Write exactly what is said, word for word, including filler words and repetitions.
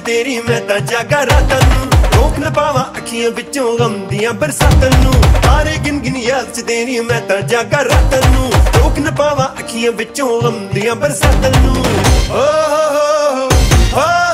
तेरी मैं तां जागा रातां नूं, रोक न पावां अखियां विचों गम दियां बरसातां नूं। तारे गिन गिन याद च तेरी मैं तां जागा रातां नूं, रोक न पावां अखियां विचों गम दियां बरसातां नूं। ओ हो हो हो